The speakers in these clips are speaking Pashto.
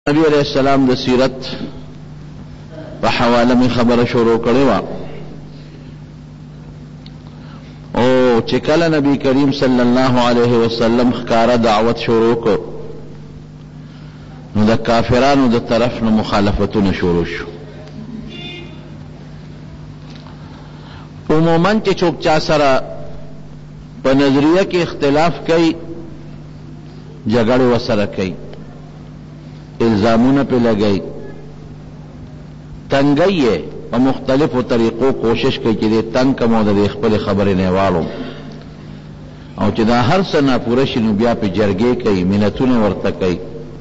نبی علیہ السلام د سیرت په حواله می خبره شروع کړې وه او چې کله نبی کریم صلی الله علیه وسلم ښکاره دعوت شروع کړ نو د کافرانو د طرف نه مخالفتونه شروع شو. عموما چې څوک چا سره په نظریه کې اختلاف کوي جګړې ورسره کوي، الزامونه پہ لگئی، تنگئی ہے په مختلفو طریقو کوشش کوي چې دې تنگ کم او د خپل خبرې نه والو او چې دا هر څه نه پوره شي نو بیا په جرګې کوي، منتونه ورته کوي.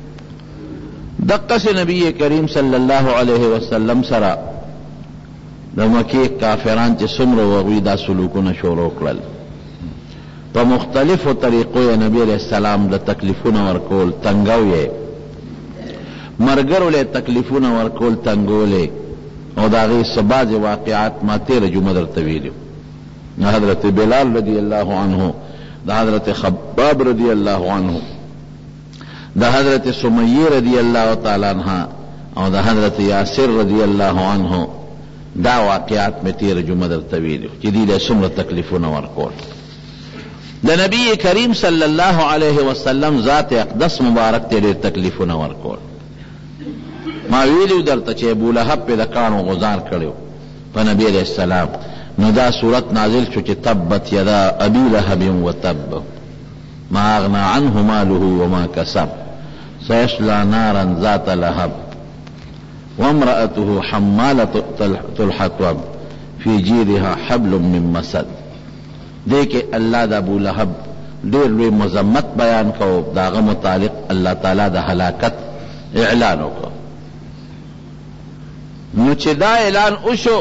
دقه نبی کریم صلی الله علیه وسلم سره د مکې کافران چې څومره وغوی دا سلوکونه شروع کړل په مختلفو طریقو یې نبی علیہ السلام د تکلیفونه ورکول، تنګاو یې مرګرو له تکلیفونه ورکول، تنګولې او د هغې څه بعضې واقعات ما تېره جمعه درته ویلي. حضرت بلال رضی الله عنه، د حضرت خباب رضی الله عنه، د حضرت سمیه رضی الله تعالی عنها او د حضرت یاسر رضی الله عنه دا واقعات مې تېره جمعه درته ویلي چې دوی له څومره تکلیفونه ورکول. د نبی کریم صلی الله علیه وسلم ذات اقدس مبارک ته ډېر تکلیفونه ورکول. ما ویلیو درته چې ابولهب پې د کاڼو غزار کړی په نبی علیہ السلام، نو دا صورت نازل شو چې تبت یدا ابي لهب وتب ما اغنى عنه ماله وما كسب سيصلى نارا ذات لهب وامرأته حمالة الحطب في جيدها حبل من مسد. دې کې الله د ابو لهب ډېر لوی مذمت بیان کو، داغه متعلق الله تعالی د هلاکت اعلان وکړ. نو چې دا اعلان وشو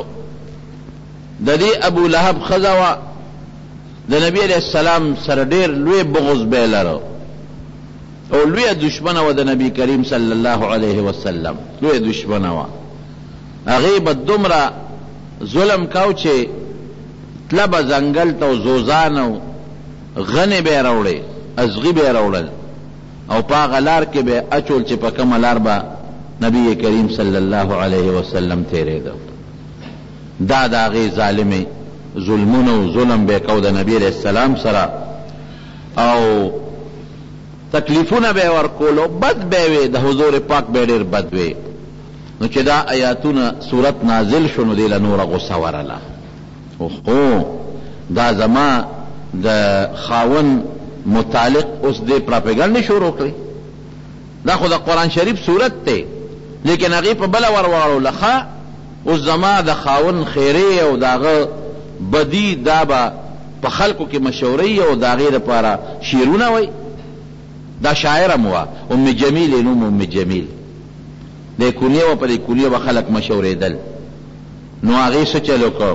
د دې ابو لهب ښځه وه د نبی علیہ السلام سره ډېر لوی بغض به یې لرو او لویه دشمنه وه د نبی کریم صلی الله علیه وسلم، لویه دشمنه وه. هغې به دومره ظلم کو چې تله به ځنګل ته او زوزان او غنې به یې راوړې، ازغي به یې راوړل او په هغه لار کې به یې اچول چې په کومه لار به نبی کریم صلی الله علیه وسلم تیرېده. دا د هغې ظالمې ظلمونه او ظلم به یې کو د نبی علیہ السلام سره او تکلیفونه به یې ورکول او بد به یې وې، د حضور پاک به یې ډېر بد وې. نو چې دا آیاتونه صورت نازل شو نو دې له نوره غصه ورله. اوهو دا زما د خاون متعلق اوس دې پراپګانډې شروع کړې. دا خو د قرآن شریف صورت دی لیکن هغې په بله ورواړوله. ښه اوس زما د خاون خیرې او د هغه بدي دا به په خلکو کې مشهورۍ او د هغې دپاره شعرونه وی. دا شاعره مو وه ام جمیل یې نوم ام جمیل، د کونیه وه، په دې کونیه به خلک مشهورېدل. نو هغې څه چل وکړ،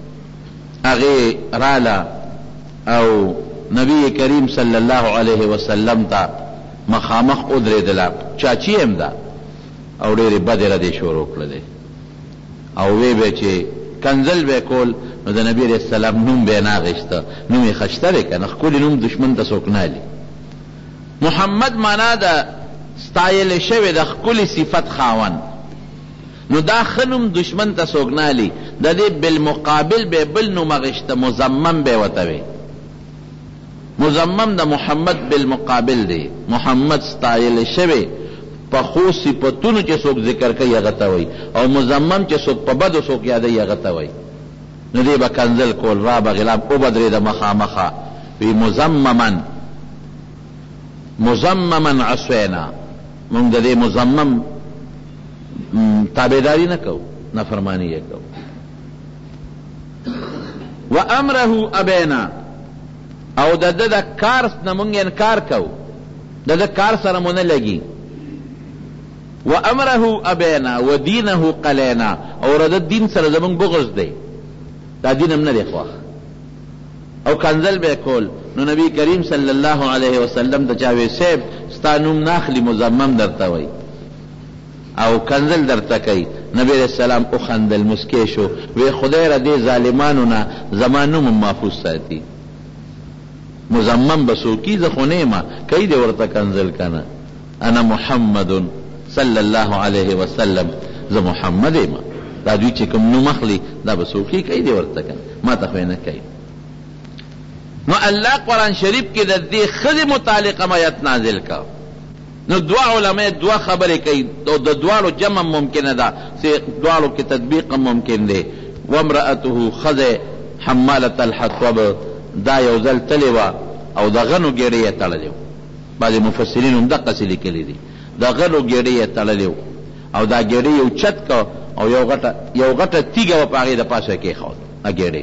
هغې راله او نبی کریم صلی الله علیه وسلم ته مخامخ ودرېدله، چاچی هم ده او ډېرې بدې ردې شروع کړلې او وی به چې کنزل به کول نو د نبی علیہ السلام نوم به یې نه اخېسته. نوم یې ښایسته دی که نه، ښکلي نوم دشمن ته څوک نه لي. محمد معنا د ستایلی شوې د ښکلي صفت خاون، نو دا ښه نوم دشمن ته څوک نه لي. د دې بالمقابل به بل نوم اخېسته، مزمم به یې ورته وی. مزمم د محمد بالمقابل دی. محمد ستایلی شوی په ښو صفتونو چې څوک ذکر کوي هغه ته وایي او مزمم چې څوک په بدو څوک یادوي هغه ته وایي. نو دې به کنزل کول، را به غلام وبدرېده مخامخه وی مزمما عصینا، مونږ د دې مزمم تابعداري نه کوو، نافرماني یې کوو. و امره ابینا، او د ده د کار نه مونږ انکار کوو، د ده کار سره مو نه لګي. و امره ابینا و دینه قلینا، او د دین سره زمونږ بغض دی، دا دین هم نه دی خوښ او کنزل به کول. نو نبی کریم صلی الله علیه وسلم ته چا وی صاحب ستا نوم ناخلي، مزمم درته وی او کنزل درته کوي. نبی علیہ السلام وخندل، مسکی شو، وی خدای را دې ظالمانو نه زما نوم محفوظ ساتي. مزمم به څوکي، زه خو نه یم، کوي دې ورته کنزل کنه. انا محمد صلی الله علیه وسلم زه محمد یم. دا دوی چې کوم نوم اخلي دا به څوکۍ کوي دی ورته که ما ته خو یې نه کوي. نو الله قرآن شریف کې د دې ښځې متعلق آیت نازل کا. نو دوه علماء دوه خبرې کوي او د دواړو جمع ممکنه ده چې دواړو کې تطبیق ممکن دی. وامرأته ښځه حمالة الحطب دا یو ځل تلې وه او د غنو ګېډې یې تړلې وه. بعضې مفسرین هم دقسې لیکلي دي د غنو ګېډې یې تړلې وه او دا ګېډې یو چت که او یو غټه تیږه وه په هغې د پاسه کېښود ګېډې.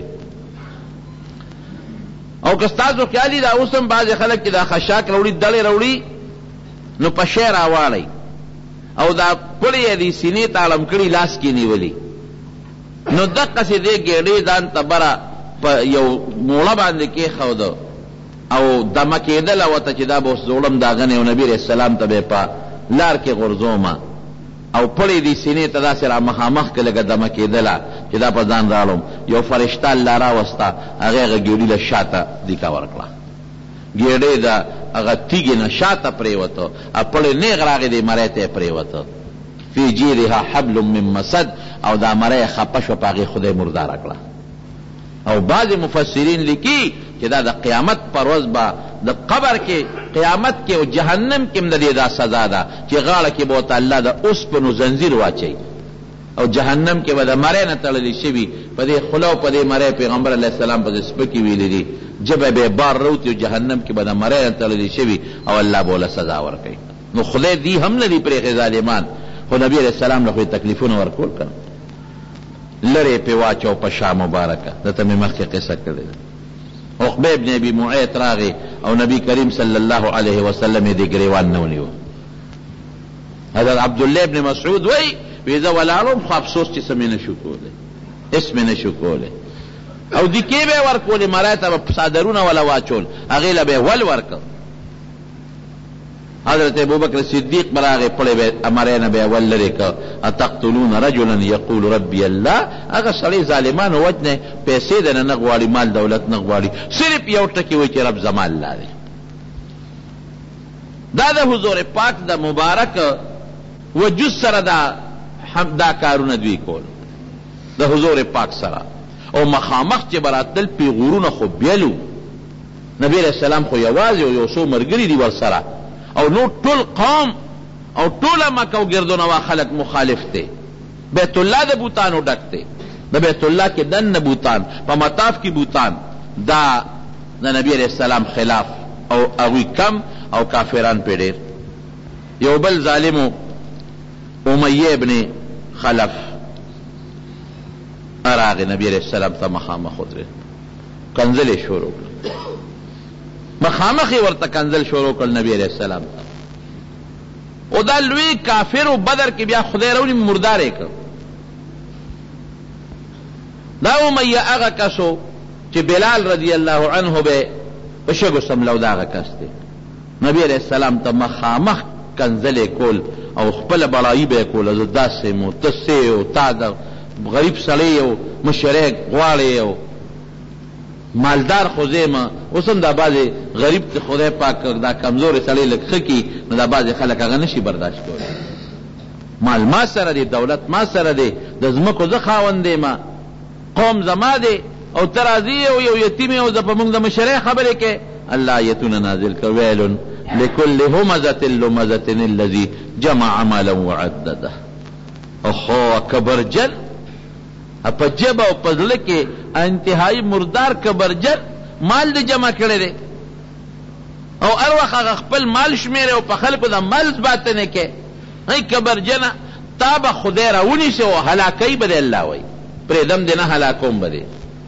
او که ستاسو خیال وي دا اوس هم بعضې خلک چې دا خشاک راوړي دړې راوړي نو په شی راواړئ او دا پړې یې دې سینې ته اړم کړي لاس کې نیولي نو دقسې دې ګېډې ځان ته بره په یو موړه باندې کېښوده او دمه کېدله ورته چې دا به اوس زوړم دا غنې او نبي علیه السلام ته به یې په لار کې غورځومه او پړې دې سینې ته داسې را مخامخ کې لږه دمه کېدله چې دا په ځان راړم. یو فرشته الله راوسته هغې هغه ګېډي له شاته دیکا ورکړه. ګېډې د هغه تیږې نه شاته پرېوته او پړې نیغ راغې دې مرۍ ته یې پرېوته. فی جیرها حبل من مسد او دا مرۍ خپه شوه په هغې خدای مرداره کړه. او بعضې مفسرین لیکي چې دا د قیامت پر ورځ به د قبر کې قیامت کې او جهنم کې هم د دې دا سزا ده چې غاړه کې به ورته الله د اوسپنو زنځیر واچوي او جهنم کې به د مرۍ نه تړلې شوي په دې خوله او په دې مرۍ پیغمبر علیه السلام په دې سپکې ویلي دي ژبه به یې بار روتي او جهنم کې به د مرۍ نه تړلې شوي او الله به ورله سزا ورکوي. نو خدای دي هم نه دي پرېښې ظالمان خو نبي علیه السلام له خو یې تکلیفونه ورکول که لرې پې واچو په شا مبارکه. دته مې مخکې قصه کړې ده. عقبه ابن ابي معيط راغی او نبی کریم صلی الله علیه وسلم یې دې ګریوان نه ونیو. حضرت عبدالله ابن مسعود وی زه ولاړم خو افسوس چې څه مې نه شو کولی هېڅ مې نه شو کولی او دیکې به یې ورکولې مرۍ ته به څادرونه وله واچول هغې له به یې ول ورکړ. حضرت ابوبکر صدیق به راغی پړې به مرۍ نه به یې ول لرې کړ. اتقتلون رجلا یقول ربی الله هغه سړی ظالمانو وجنې پیسې د نه غواړي مال دولت نه غواړي صرف یو ټکي وایي چې رب زما الله دی. دا د حضور پاک د مبارک وجود سره دا کارونه دوی کول د حضور پاک سره او مخامخ چې به راتلل پیغورونه خو بیلو. نبی علیه السلام خو یوازې او یو څو ملګري دي ورسره او نو ټول قوم او ټوله مکه او ګردونوا خلک مخالف دی. بیت الله د بوتانو ډک دی. د بیت الله کې دننه بوتان په مطاف کې بوتان دا د نبی علیه السلام خلاف او هغوی کم او کافران پې ډېر. یو بل ظالمو امیه ابن خلف راغی نبی علیه السلام ته مخامخ ودرېد کنځل یې شروع کړ. مخامخ یې ورته کنځل شروع کړ نبی علیه السلام ته او دا لوی کافر و بدر کې بیا خدای راونی مردار یې کړ. دا امیه هغه کسو چې بلال رضی الله عنه به په شګو سملو دا هغه کس دی. نبی علیه السلام ته مخامخ کنځلې کول او خپله بړایي به یې کوله زه داسې یم او ته څه او تا د غریب سړی او مشرک غواړې او مالدار خو زه یم. اوس هم دا بعضې غریب ته خدای پاک دا کمزورې سړی لږ ښه کي نو دا بعضې خلک هغه نشي برداشت کولی. مال ما سره دی دولت ما سره دی د ځمکو زه خاوند یم قوم زما دی او ته راځي او یو یتیم او زه په موږ د مشرۍ خبرې کې الله آیتونه نازل کړ. ویل لکل همزة لمزة الذي جمع مالا وعدده. اخو کبرجن په جبه او په زړه کې انتهایی مردار کبرجن مال دې جمع کړی دی او هر وخت هغه خپل مال شمېرې او په خلکو د مال باطنې کې ای کبرجنه تا به خدای راونیسي او هلاکوي به دې الله وایي پرېږدم دې نه هلاکوم به دې.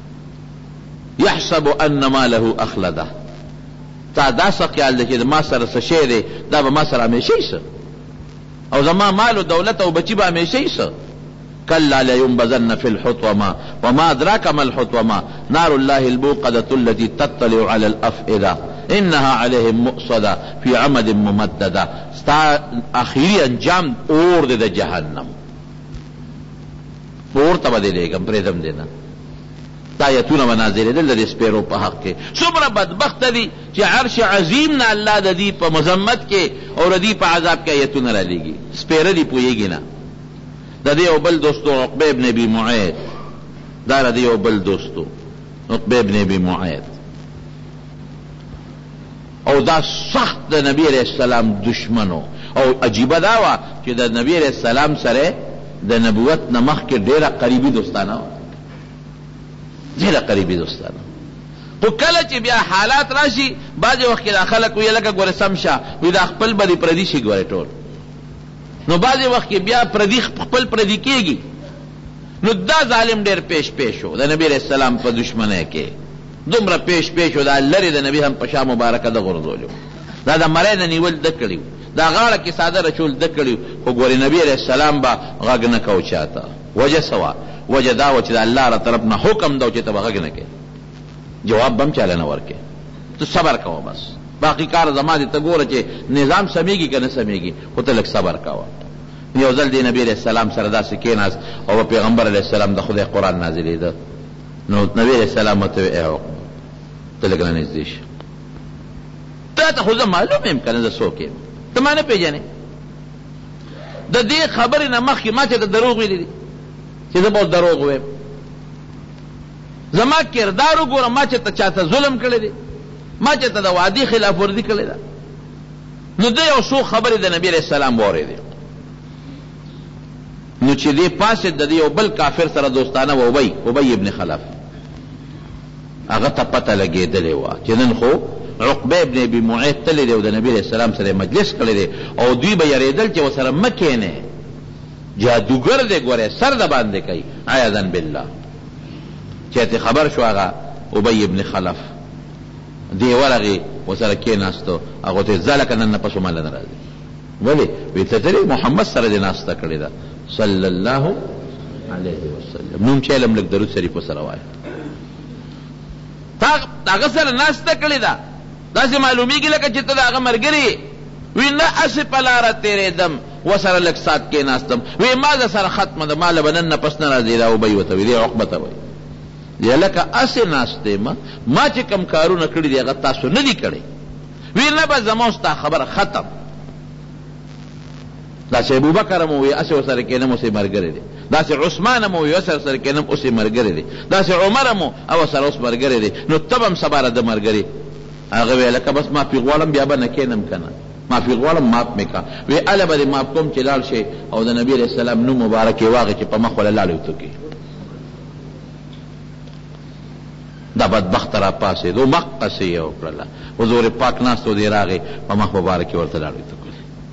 یحسب ان ماله اخلده تا دا څه خیال دی چې ما سره څه شی دی دا به ما سره همیشه څه او زما مال و دولت او بچی به همیشه څه. کلا لینبذن فی الحطمه وما ادراک ما الحطمه نار الله الموقدة التي تطلع على الافئده انها عليهم مؤصده في عمد ممدده. ستا اخیری انجام اور دی د جهنم اور ته به دې لېږم پرېږدم دې نه. دا آیتونه به نازلېدل د سپیرو په حق کې. څومره بدبخته دي چې عرش عظیم نه الله د دې په مذمت کې او د دې په عذاب کې آیتونه رالیږي. سپیره دي پوهېږي نه. د دې یو بل دوستو عقبه ابن ابي معيط، دا د دې یو بل دوستو عقبه ابن ابي معيط، او دا سخت د نبی علیہ السلام دشمنو. او عجیبه دا وه چې د نبی علیہ السلام سره د نبوت نه مخکې ډېره قریبي دوستانه وه، ډېره قریبي دوستانه. خو کله چې بیا حالات راشي بعضې وخت کې دا خلک وایي لکه ګوره سم شه، وایي دا خپل به دې پردي شي ګورې ټول. نو بعضې وخت کې بیا پردي خپل پردي کېږي. نو دا ظالم ډېر پیش و د نبی علیہ السلام په دشمنۍ کې، دومره پیش و دا لرې د نبي هم په شا مبارکه ده غورځولو. دا د مرۍ نه نیول ده کړي، دا غاړه کې ساده رچول ده کړي. خو ګورې نبی علیہ السلام به غږ نه کو چاته. وجه سوا وجه دا و چې د الله را طرف نه حکم ده چې ته به غږ نه کوې، جواب به هم چاله نه ورکې، ته صبر کوه بس. باقي کار زما دې ته ګوره چې نظام سمیږي که نه سمیږي، خو ته لږ صبر کوه. یو ځل دی نبی علیہ السلام سره داسې کېناست او پیغمبر علیہ السلام د خدای قرآن نازلېده. نو نبی علیہ السلام ورته وی ای عقبه ته لږ رانږدې شه، تا ته خو زه معلوم یم که نه زه څوک یم، ته ما نه پېژنې. د دې خبرې نه مخکې ما چېته دروغ ویلي دي چې زه به اوس دروغ ویم. زما کردار وګوره، ما چېته چاته ظلم کړی دی، ما چېته د وعدې خلاف ورزي کړې ده. نو ده یو څو خبرې د نبي علیہ السلام واورېدې. نو چې دې پاسې د دې یو بل کافر سره دوستانه و، ابی ابن خلف، هغه ته پته لګېدلې وه چې نن خو عقبه ابن ابي معيط تللی دی او د نبي علیہ السلام سره مجلس کړی دی، او دوی به یېرېدل چې ورسره مه کښېنې، جادوګر دی ګورې سر د باندې کوي عیاذا بالله. چې ته خبر شو هغه ابی ابن خلف دی ورغې ورسره کېناستو، هغه ته ځه لکه نن نه پس ماله نه راځي. ولې؟ وی ته ترې محمد سره دې ناسته کړې ده صلی الله علیه وسلم. نوم چې علم لږ درود شریف ورسره وایه. تا هغه سره ناسته کړې ده، داسې معلومیږي لکه چې ته د هغه ملګري. وی نه هسې په لاره تېرېدم ورسره لږ ساعت کېناستم، وی ما د سره ختمه ده، ما له به نن نه پس نه راځي. دا ابی ورته وایي، دې عقبه ته وایي یا لکه هسې ناست یم، ما چې کوم کارونه کړي دي هغه تاسو نه دي کړی. وی نه به زما ستا خبره ختم. داسې ابوبکر هم ووایي هسې ورسره کېنم اوس یې ملګری دی، داسې عثمان هم ووایي ورسره کېنم اوس یې ملګری دی، داسې عمر هم او ورسره اوس ملګری دی. نو ته به هم سبا راده ملګري. هغه وی لکه بس معافي غواړم بیا به نه کېنم که نه، معافي غواړم معاف مې که. وی هله به دې معاف کوم چې لاړ شي او د نبي علیہ السلام نوم مبارک یې واغې چې په مخ وله لاړې وتوکې. دا بدبخت را پاسېدو مقصې یې وکړله، حضور پاک ناست و دې راغې په مخ مبارک یې ورته لاړې وتوکلې.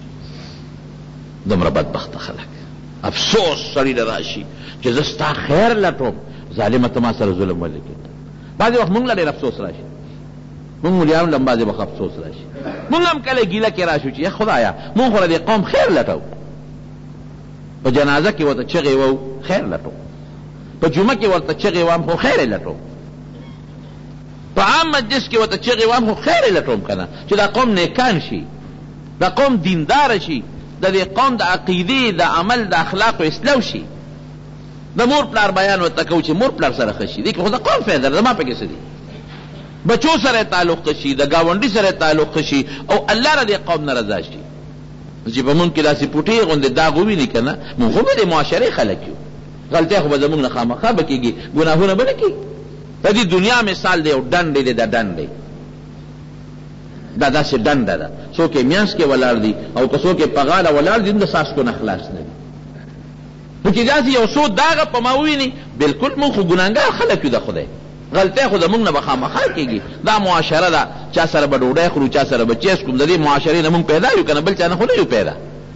دومره بدبخته خلک. افسوس سړي له راشي چې زه ستا خیر لټوم، ظالمه ته ما سره ظلم ولې کړې. بعضې وخت مونږ له ډېر افسوس راشي، مونږ ملیانو له هم بعضې وخت افسوس راشي. مونږ هم کله ګیله کې راشو چې خدایا مونږ خو د دې قوم خیر لټو. په جنازه کې ورته چغې وو خیر لټو، په جمعه کې ورته چغې وام خو خیر یې لټو، په عام مجلس کې ورته چغې وام خو خیر یې لټوم که نه، چې دا قوم نیکان شي، دا قوم دینداره شي، د دې قوم د عقیدې د عمل د اخلاقو اصلاح شي. د مور پلار بیان ورته کوو چې مور پلار سره ښه شي، دې کې خو د قوم فایده ده، زما پکې څه دي. بچو سره تعلق ښه شي، د ګاونډي سره تعلق ښه شي، او الله را دې قوم نه رضا شي. چې په مونږ کې داسې پوټې غوندې داغ وویني که نه، مونږ خو به د معاشرې خلک یو، غلطۍ خو به زمونږ نه خامخا به کېږي، ګناهونه به نه کېږي. د دې دنیا مثال دی یو ډنډ دی، د ډنډ دی دا داسې ډنډه ده، څوک یې میانس کې ولاړ دي او که څوک یې په غاړه ولاړ دي د څاڅکو نه خلاص نه دي. نو چې داسې یو څو داغه په ما وویني، بلکل مونږ خو ګناهګار خلک یو د خدای، غلطۍ خو زمونږ نه به خامخا کېږي. دا معاشره ده، چا سره به ډوډۍ خورو، چا سره به چیس کوم، د دې معاشرې نه مونږ پیدا یو که نه، بل چا نه خو نه یو پیدا.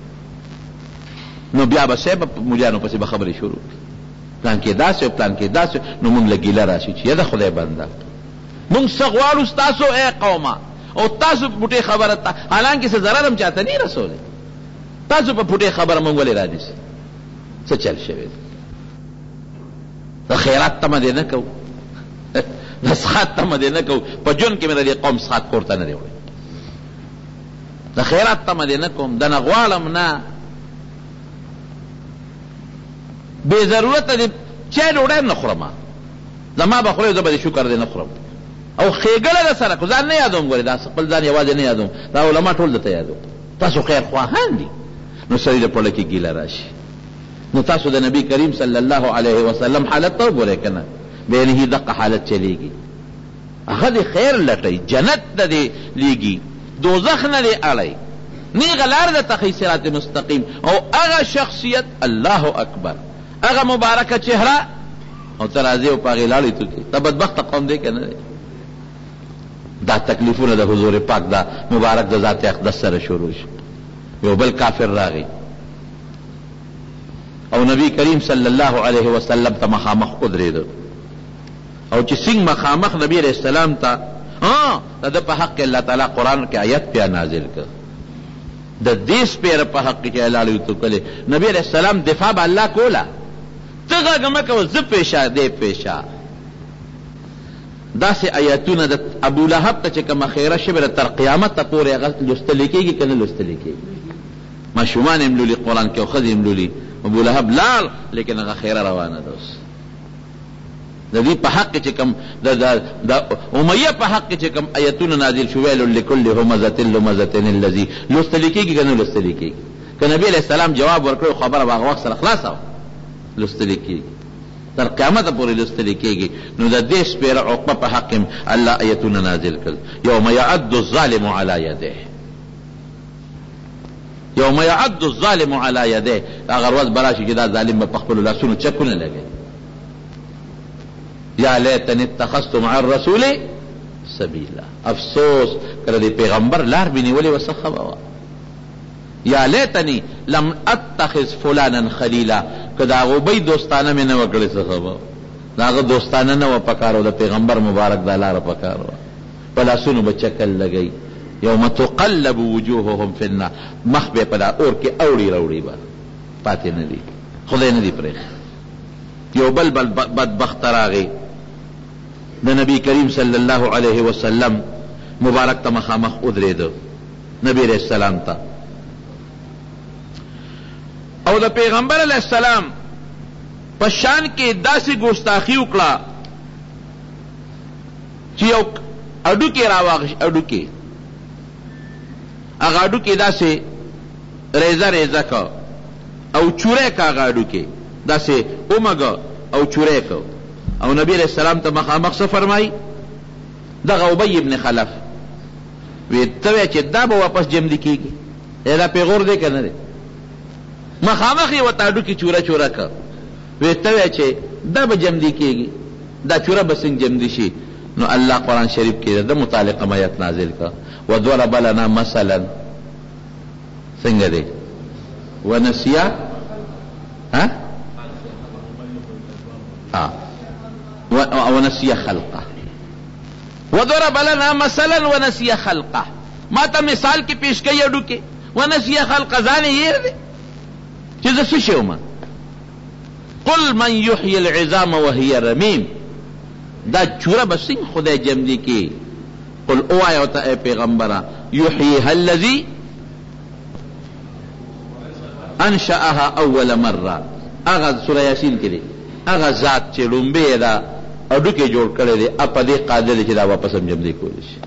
نو بیا به صاحب ملیانو پسې به خبرې شروع پلان کې داسې او پلان کې داسې. نو مونږ له ګیله راشي چې یا د خدای بنده مونږ څه غواړو ستاسو ای قومه، او تاسو په پټې خبره ته حالانکې څه ضرر هم چاته نه رسولی، تاسو په پټې خبره مونږ ولې رانیسئ؟ څه چل شوی دی؟ د خیرات تمه دې نه کوو، د سخات تمه دې نه کوو. په ژوند کې مې د دې قوم سخات کور ته نه دی وړی، د خیرات تمه دې نه کوم، د نه غواړم نه، بې ضرورته دې چای ډوډۍ نه خورم، زما به خورې زه به دې شکر دې نه خورم او ښېګړه ده سره کو ځان نه یادوم ګورې دا خپل ځان یوازې نه یادوم دا علما ټول درته یادوم تاسو خیر خواهان دي نو سړي د پړه کې ګیله راشي نو تاسو د نبی کریم صلی الله علیه وسلم حالت ته وګورئ که نه بینه دقه حالت چلیږي هغه دې خیر لټوي جنت ته دې لیږي دوزخ نه دې اړی نیغه لار ده ته صراط مستقیم او هغه شخصیت الله اکبر هغه مبارکه چهره او ته راځې او په هغې لاړې توکې ته بدبخته قوم دی که نه دی دا تکلیفونه د حضور پاک دا مبارک د ذات اقدس سره شروع شو یو بل کافر راغی او نبی کریم صلی الله علیه وسلم ته مخامخ ودرېده او چې څنګه مخامخ نبی علیہ السلام ته د ده په حق کې الله تعالی قرآن کې آیت بیا نازل کړ د دې سپېره په حق کې اعلان وکړي نبی علیہ السلام دفاع به الله کوله ته غږ مه کوه زه پیشه دی پیشه داسې آیاتونه د ابو لهب ته چې کومه خیره شوې ده تر قیامته پورې هغه لوستلی کېږي که نه لوستلی کېږي ماشومان هم لولي قرآن کې او ښځې هم لولي ابو لهب لاړ لیکن هغه خیره روانه ده اوس د دې په حق چې کوم د امیه په حق چې کوم آیتونه نازل شو ویل لکل همزة لمزة الذي لوستلی کېږي که نه لوستلی کېږي که نبي علیه السلام جواب ورکړی خبره به هغه وخت سره خلاصه وه لوستلی کېږي تر قیامته پورې لوستلی کېږي نو د دې سپېره عقبه په حق هم الله آیتونه نازل کړل یوم یعد الظالم علی یده یوم یعد الظالم علی یده هغه ورځ به راشي چې دا ظالم به په خپلو لاسونو چکونه لګوي یا لیتنی اتخذت مع الرسول سبیلا افسوس کله د پیغمبر لار به نیولې وه څه ښه به وه یا لیتنی لم اتخذ فلانا خلیلا که د هغه بی دوستانه مې نه وه کړې څه ښه به د هغه دوستانه نه وه پکار و د پیغمبر مبارک دا لاره پکار وه په لاسونو به چکل لګوي یوم تقلب وجوههم فی النار مخ به په دا اور کې اوړي راوړي به پاتې نه دي خدای نه دي پرېښي یو بل بدبخت راغی د نبی کریم صلی الله علیه وسلم مبارک ته مخامخ ودرېده نبی علیہ السلام ته او د پیغمبر علیہ السلام په شان کې داسې ګستاخي وکړه چې یو اډوکې راواغش اډوکې هغه اډوکې داسې ریزه ریزه که او چوری که هغه اډوکې داسې اومګه او چوری که او نبی علیہ السلام ته مخامخ څه فرمایي دغه ابی ابن خلف وی ته وایې چې دا به واپس جمدي کېږي دا پیغور دی که نه دی مخامخ یې ورته اډوکې چوره چوره که وی ته وایې چې دا به جمدي کېږي دا چوره به څنګه جمدي شي نو الله قرآن شریف کې د متعلقه آیت نازل که وضرب لنا مثلا څنګه دی ونسیا ونسي خلقه وضرب لنا مثلا ونسي خلقه ما ته مثال کې پیش کوي اډو کې ونسي خلقه ځان یې هېر دی چې زه څه شی وم قل من يحيي العظام وهي رميم دا چوره به څنګه خدای جمدي کې قل اوایه ورته ای پیغمبره یحییها الذي انشأها اول مره هغه سوره یاسین کې دی هغه ذات چې لومبې دا اډوکې جوړ کړی دی په دې قادر دی چې دا واپس هم جمدی کولی شي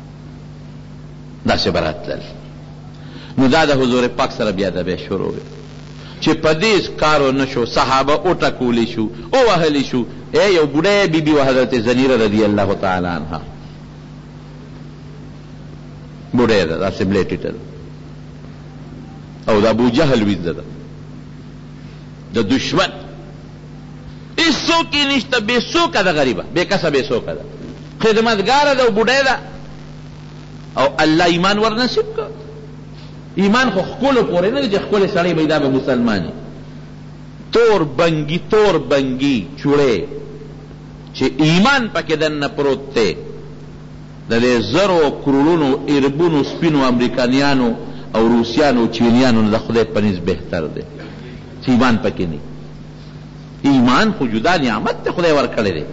داسې به راتلل نو دا د حضور پاک سره بیا د بیا شروع وي چې په دې کارو نه شو صحابه وټکولی شو ووهلی شو یو بوډۍ بیبي و حضرت زنیره رضی الله تعالی عنها بوډۍ ده داسې بلیټیټه او د ابو جهل ویزده ده د دشمن ایسو کی نشته بے سوکه ده غریبه بے کسه بے سوکه ده خدمتګاره ده او بوډۍ ده او الله ایمان ور نصیب که ایمان خو ښکلو پورې نه دی چې ښکلی سړی به دا به مسلماني تور بنګي چوړې چې ایمان پکې دننه پروت دی د دې زرو کرولونو اربونو سپینو امریکانیانو او روسیانو چینیانو نه د خدای په نزد بهتر دی چې ایمان پکې نه ایمان خو جدا نعمت ته خدای ورکړی دی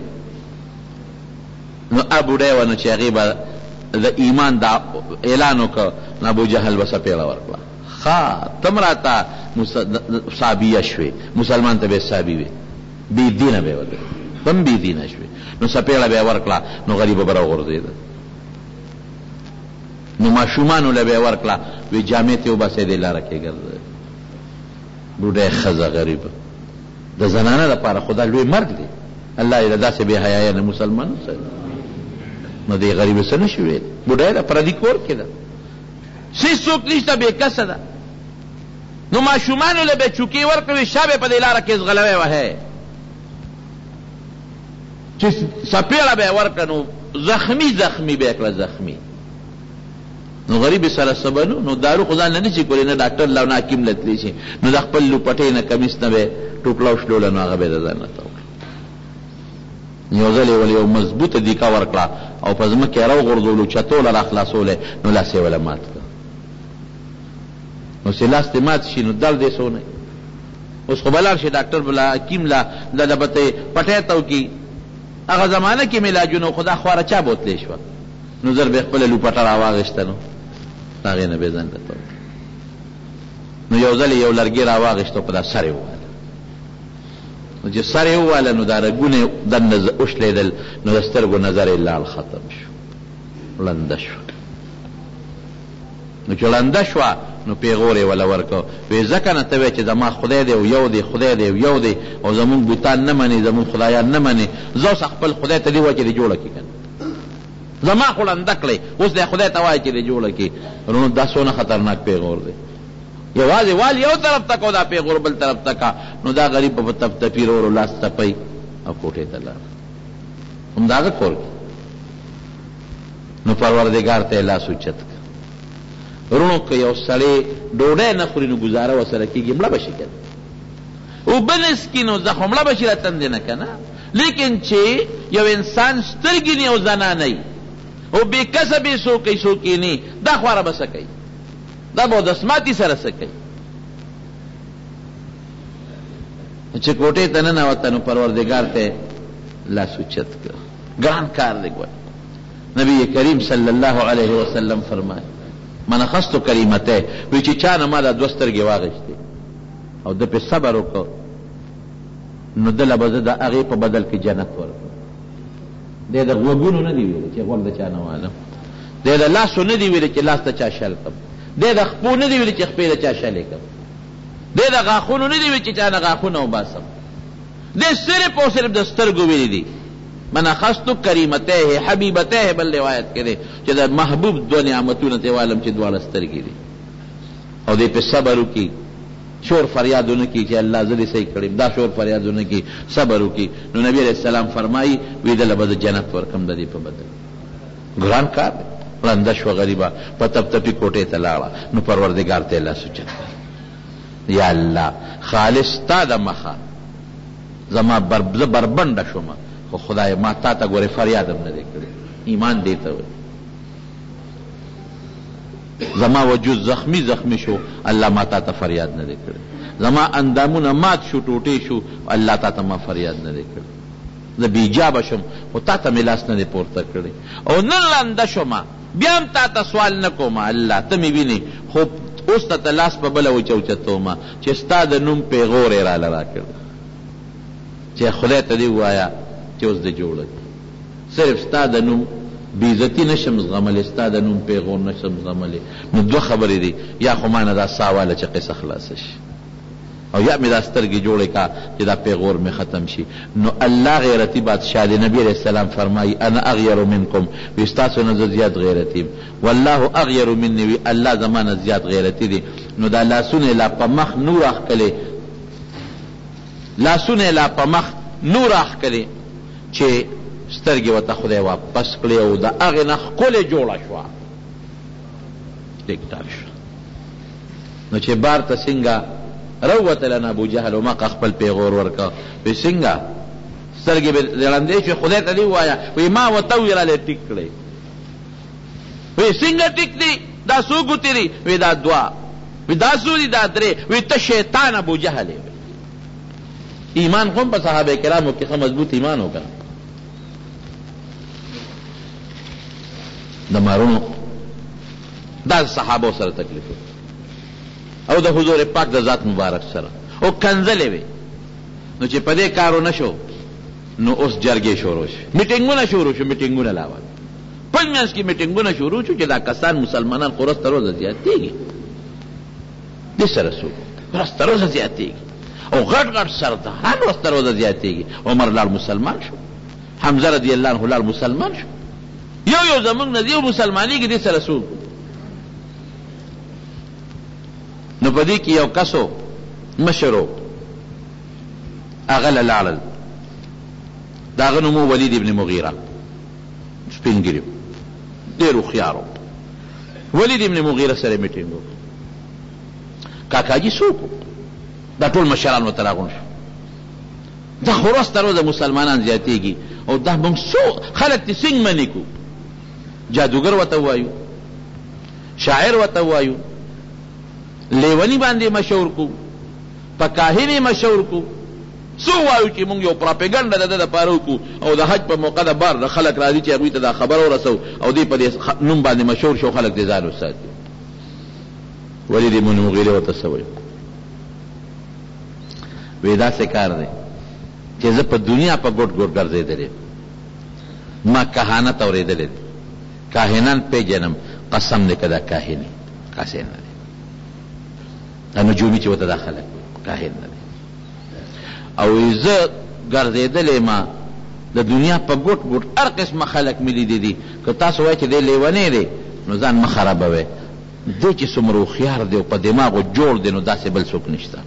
نو ابوډۍ و نو چې هغې به د ایمان دا اعلان وکړه نو ابو جهل به سپېړه ورکړه ښه تم راته صابیه شوې مسلمان ته به صابي وي بې دینه به ودرې تم بی دینه شوې. نو سپېړه به یې ورکړه نو غریبه به راوغورځېده. نو ماشومانو له به یې ورکړه وی جامې ته وباسئ دې لاره کې ګرځئ. بوډۍ ښځه غریبه د زنانه لپاره خدا لوی مرګ دی. الله یې داسې بې حیایه نه مسلمان سره نو دې غریبه څه نه شي ویل. بوډۍ ده پردي کور کې ده څوک نشته بې کسه ده. نو ماشومانو له به چوکۍ ورکړې شا به په دې لاره کې ځغلوی وهی چې سپېړه به یې ورکړه نو زخمي به یې کړه زخمي. نو غریب سره سبنو نو دارو خو ځان نه نشي کولی نه ډاکټر لا نه حکیم له تلی شي نو د خپل لوپټۍ نه کمیس نه به ټوپله وشلوله نو هغه به یې د ځان نه ته وکړه. یو ځل یې ولې یو مضبوطه دیکه ورکړه او په ځمکې یې راوغورځولو چتوله را خلاصولی نو لاس یې وله مات کړه. نو چې لاس دې مات شي نو درد یې څونه اوس خو به لاړ شي ډاکټر بله حکیم له به ته یې پټی ته وکړي. هغه زمانه کې مې علاجونه خو دا خواره چا بوتلی شوه نو زر به یې خپله لوپټه راواغېسته نو هغې نه به یې ځان ته وکړه. نو یو ځل یو لرګی راواغېسته په دا سر یې وواله. نو چې سر یې وواله نو دا رګونه یې دننه وشلېدل نو د سترګو نظر یې لاړ ختم شو ړنده شوه. نو چې ړنده شوه نو پیغور یې وله ورکړه وی ځکه نه ته وایې چې زما خدای دی او یو دی خدای دی او یو دی او زمونږ بوتان نه منې زمونږ خدایان نه منې زه اوس خپل خدای ته دې وایه چې دې جوړه کړي که نه زما خو ړنده کړی اوس دی خدای ته وایه چې دې جوړه کړي. نو دا څونه خطرناک پیغور دی. یوازې وال یو طرف ته کو دا پیغور بل طرف ته کا نو دا غریب په تپ تپي ورو لاس تپی او کوټې ته لاړ همداغه کور کې. نو پروردګار ته لاس اوچت کړ. رونو که یو سړی ډوډۍ نه خوري نو ګزاره ورسره کېږي مړه به شي که نه اوبه نه څکي نو زه خو مړه به شي را تندې نه که نه. لیکن چې یو انسان سترګې نه او زنانه وي او بې کسبې څوکۍ نه دا خواره به څه کوي دا به دسماتي سره څه کوي. چې کوټې ته ننوته نو پروردګار ته لاس اوچت کړ. ګران کار دی ګوره. نبی کریم صلی الله علیه وسلم فرمایي من اخذت کریمته وی چې چا نه ما دا دوه سترګې واغېستې او ده پې صبر وکړ نو دله به زه د هغې په بدل کې جنت ورکړم. دی د غوږونو نه دي ویلي چې غوږ د چا نه والم. دی د لاسو نه دي ویلي چې لاس ته چا شل کړم. دی د خپو نه دي ویلي چې خپې د چا شلې کړم. دی د غاښونو نه دي ویلي چې چا نه غاښونه وباسم. دی صرف او صرف د سترګو ویلي دي من اخذت کریمته حبیبته بل روایت کې دی چې د محبوب دو نعمتونه ته والم چې دواړه سترګې دي او دی پې صبر وکړي شور فریادونه کړي چې الله زه دې صحیح کړم دا شور فریادونه کړي صبر وکړي. نو نبی علیہ السلام فرمایي وی دله به جنت ورکم د دې په بدل. ګران کار دی. ړنده شوه غریبه په تپ تپي کوټې ته لاړه نو پروردګار ته لاس اوچت کړ. یا الله خالص تا د مخه زما زه بربنډه شوم خو خدای ما تا ته ګورې فریاد هم نه دی کړی. ایمان دې ته وایي زما وجود زخمی شو الله ما تا ته فریاد نه دی کړی. زما اندامونه مات شو ټوټې شو الله تا ته ما فریاد نه دی کړی. زه بیجابه شم خو تا ته مې لاس نه دی پورته کړی او نن ړنده شوم بیا هم تا ته سوال نه کوم الله ته مې وینې خو اوس ته لاس په بله وچوچتومه چې ستا د نوم پیغور یې راله راکړ چې خدای ته دې ووایه چې اوس دې جوړه صرف ستا د نوم بیزتی نشم زغملی ستا د نوم پیغور نشم زغملی. نو دوه خبرې دي یا خو ما نه دا سا واله چې قصه خلاصه شي او یا مې دا سترګې جوړې کا چې دا پیغور مې ختم شي. نو الله غیرتی بادشاہ دی. نبی علیہ السلام فرمایي انا اغیر منکم وی ستاسو نه زه زیات غیرتیم والله اغیر مني وی الله زما نه زیات غیرتی دی. نو دا لاسونه لا په مخ نور اخکلی لاسونه لا په مخ نور اخکلی چې سترګې ورته خدای واپس کړې او د هغې نه ښکلې جوړه شوه ټیکټاک شوه. نو چې بار ته څنګه راووتله نه ابوجهل او مقه خپل پیغور ورکړه وی څنګه سترګې به ړندې شوې خدای ته دې ووایه وی ما ورته وویل هلې ټیک کړې وی څنګه ټیک دي دا څو ګوتې دي وی دا دوه وی دا څو دي دا درې وی ته شیطان ابوجهل یې ایمان خو هم په صحابه کرامو کې ښه مضبوط ایمان وکړه. د مارونو دا صحابو سره تکلیف او د حضور پاک د ذات مبارک سره او کنځلې وې نو چې په دې کارو نشو نو اوس جرګې شروع شو، میټینګونه شروع شو، میټینګونه لاول پل منځ کې میټینګونه شروع شو چې دا کسان مسلمانان خو ورځ تر ورځه زیاتېږي، دې سره څوک ورځ تر ورځه زیاتېږي او غټ غټ سرداران ورځ تر ورځه زیاتېږي. عمر لاړ مسلمان شو، حمزه رضی الله عنه لاړ مسلمان شو، یو زمونږ نه یو مسلمانېږي، دې سره څوک. نو په دې کې یو کسو مشرو هغه له لاړل، د هغه نوم و ولید ابن مغیره، سپین ږیری ډېر هوښیار و. ولید ابن مغیره سره میټینګ وکړ، کاکاجي څوک و؟ دا ټول مشران ورته راغونډ شو، دا خو ورځ تر ورځه مسلمانان زیاتېږي او دا موږ خلک دې څنګه منې کړو؟ جادوګر ورته ووایو، شاعر ورته ووایو، لیونی باندې مشهور کو، په کاهن یې مشهور کو، څو وایو چې موږ یو پراپیګنډه د ده دپاره وکړو او د حج په موقع د بار د خلک راځي چې هغوی ته دا خبر ورسو او دوی په دې نوم باندې مشهور شو، خلک دې ځان وساتي. ولید بن مغیرې ورته څه وایي؟ وایي داسې کار دی چې زه په دنیا په ګوټ ګوټ ګرځېدلی، ما کهانت اورېدلی دی، کاهنان پیژنم، قسم دی که دا کاهن دی، کاسې نه دی، دا نجومي چې ورته دا خلک کاهن نه دی. او زه ګرځېدلی ما د دنیا په ګوټ ګوټ هر قسمه خلک مې لیدي دي، که تاسو وایئ چې دی لیونی دی نو ځان مه خرابوئ، دی چې څومره هوښیار دی او په دماغو جوړ دی نو داسې بل څوک نشته،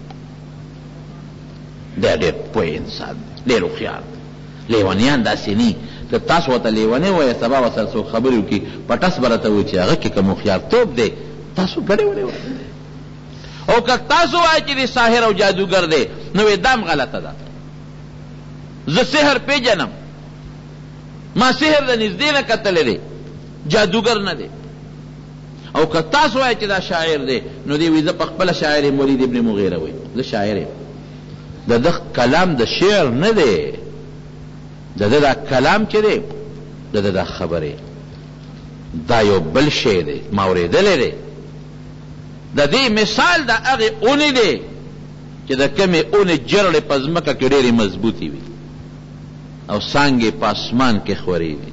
دی ډېر پوه انسان دی، ډېر هوښیار دی. لیونیان داسې نی، که تاسو ورته لیونی وایئ سبا ورسره څوک خبرې وکړي پټس به راته وایي چې هغه کې کوم هوښیارتوب دی تاسو ګډې وډې ورته. او که تاسو وایئ چې دی ساحر او جادوګر دی نو دام غلطه ده. زه سحر پیژنم، ما سحر د نږدې نه کتلی دی، جادوګر نه دی. او که تاسو وایئ چې دا شاعر دی نو دی وایي زه په خپله شاعر یم، ولید ابن مغیره وایي زه شاعر یم. د ده کلام د شعر نه دی، د ده دا کلام چې دی د ده دا خبرې دا یو بل شی دی، ما اورېدلی دی. د دې مثال د هغې اونې دی چې د کمې اونې جرړې په ځمکه کې ډېرې مضبوطې وي او څانګې په اسمان کې خورې وي،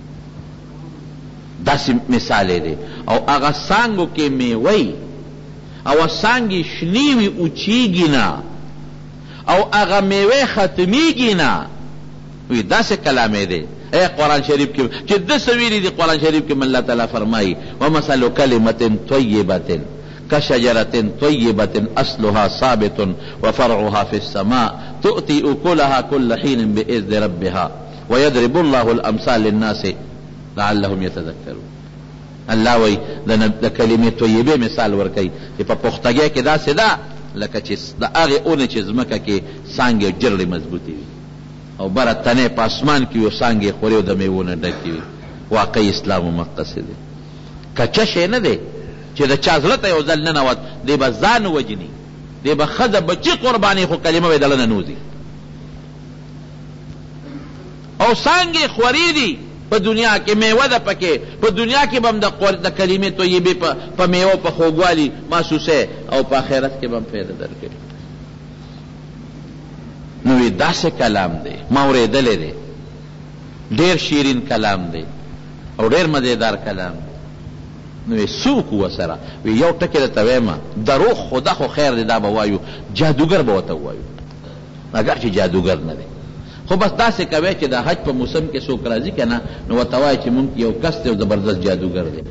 داسې مثال دی. او هغه څانګو کې میوې او څانګې شنې وي اوچېږي نه او هغه میوې ختمیږي نه، وی داسې کلام دی. اے قرآن شریف کې چې ده څه ویلي دي، قرآن شریف کې الله تعالی فرمایي ومثل کلمة طیبة كشجرة طيبة أصلها ثابت وفرعها في السماء تؤتي أكلها كل حين بإذن ربها ويضرب الله الأمثال للناس لعلهم يتذكرون. الله وی د کلمې طیبې مثال ورکوي چې په پختګۍ کې داسې ده لکه چې د هغې اونې چې ځمکه کې څانګې جرړې مضبوطې وي او بره تنې په اسمان کې یو څانګې خورې او د میوو نه ډکې وي. واقعي اسلام مقصد دی، کچه شی نه دی چې د چا زړه ته یو ځل ننوت دی به ځان وجني، دی به ښځه بچي قرباني خو کلمه به یې دله ننوځي. او څانګې خورې دي په دنیا کې، میوه ده پکې، په دنیا کې به هم د کلمې طیبې په میوه په خوږوالي محسوسه او په آخرت کې به هم فایده درکوي. نو وی داسې کلام دی، ما اورېدلی دی، ډېر شیرین کلام دی او ډېر مزېدار کلام دی. نو وی څوک ورسره؟ وی یو ټکې درته ویمه، دروغ خو ده خو خیر دی دا به وایو، جادوګر به ورته ووایو اگر چې جادوګر نه دی. خو بس داسې کوی چې د حج په موسم کې څوک راځي که نه نو ورته وایي چې مونږ یو کس دی او زبردست جادوګر دی.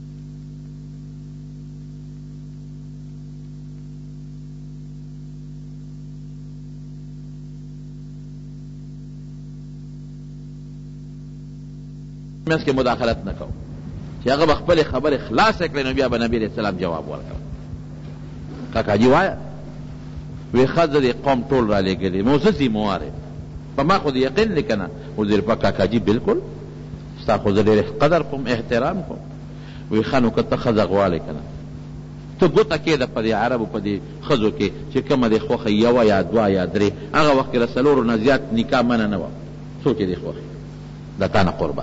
منځ کې مداخلت نه کوو چې هغه به خپلې خبرې خلاصې کړې نو بیا به نبي علیه السلام جواب ورکړه. کاکاجي وایه وی ښځه دې قوم ټول را لېږلي نو زه ذموار یم، په ما خو د یقین دی که نه؟ وزیر پاک کاکاجي بالکل ستا خو زه ډېر قدر کوم احترام کوم. وی ښه نو که ته ښځه غواړې که نه ته ګوته کېده په دې عربو په دې ښځو کې چې کومه دې خوښه یوه یا دوه یا درې، هغه وخت کې د څلورو نه زیات نکاح منع نه وه، څو چې دې خوښې د تا نه قربان.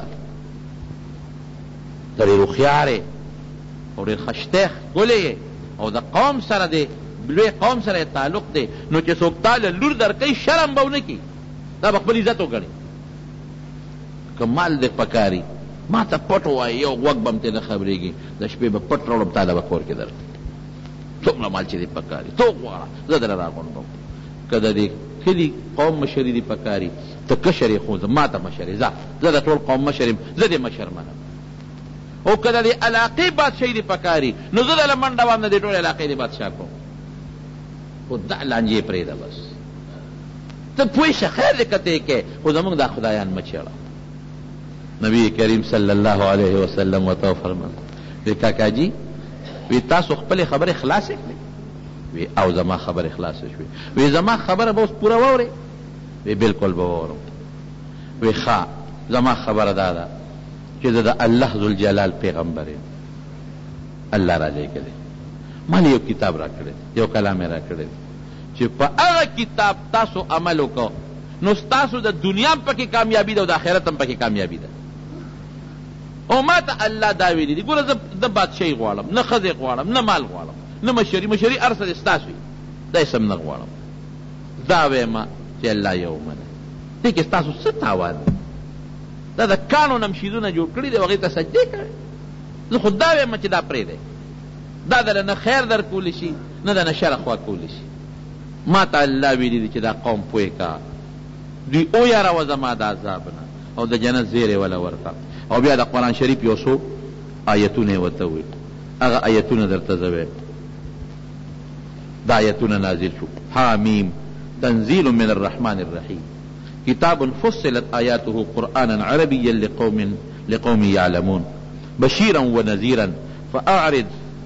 ته ډېر هوښیار یې او ډېر خشته ښکلې یې او د قوم سره دې لوی قوم سره تعلق دی، نو چې څوک تا له لور درکوي شرم به ونه کړي دا به خپل عزت وګڼي. که مال دې پکاري ما ته پټ ووایي، یو غوږ به م ترې نه خبرېږي، د شپې به پټ راوړم تا له به کور کې درکړم. څومره مال چې دې پکاري ته وغواړه، زه دله راغونډوم. که د دې کلي قوم مشري دې پکاري ته کشر یې خو ما ته مشر یې، زه د ټول قوم مشر یم، زه دې مشر منم. او که د دې علاقې بادشاهي دې پکاري نو زه دله منډه وام د دې ټول علاقې دې بادشاه کوم. خو دا لانجې پرېږده بس، ته پوه شه خیر دې که ته یې کوې، خو زمونږ دا خدایان مه چېړه. نبی کریم صلی الله علیه وسلم ورته وفرمل وی کاکا جی وی تاسو خپلې خبرې خلاصې کړې؟ وی او زما خبرې خلاصې شوې. وی زما خبره به اوس پوره واورې؟ وی بلکل به واورم. وی ښه زما خبره دا ده چې زه د الله ذوالجلال پیغمبر یم، الله را لېږلی، ما یو کتاب را کړی، یو کلام یې را کړی چې په هغه کتاب تاسو عمل وکړو نو ستاسو د دنیا هم پکې کامیابي ده او د آخرت هم پکې کامیابي ده. او ما ته الله دا ویلي دي ګوره زه د بادشاهي غواړم، نه ښځې غواړم، نه مال غواړم، نه مشري، مشري هر څه دې ستاسو وي، دا یې سم نه غواړم. دا ویمه چې الله یو منه. دې کې ستاسو څه تاوان دی؟ دا د کاڼو نمشیزونه جوړ کړي دي، هغې ته سجدې کوي. زه خو دا ویمه چې دا پرېږدی، دا دله نه خیر در کولی شي نه د نه شر خوا کولی شي. ما ته الله ویلي دي چې دا قوم پوه کا، دوی ویاروه زما د عذاب نه او د جنت زیری وله ورکړه. او بیا د قرآن شریف یو څو آیتونه یې ورته وویل، هغه آیتونه درته زه وایم. دا آیتونه نازل شو: حامیم تنزیل من الرحمن الرحیم کتاب فصلت آیاته قرآنا عربیا لقوم یعلمون بشیرا ونذیرا فأعرض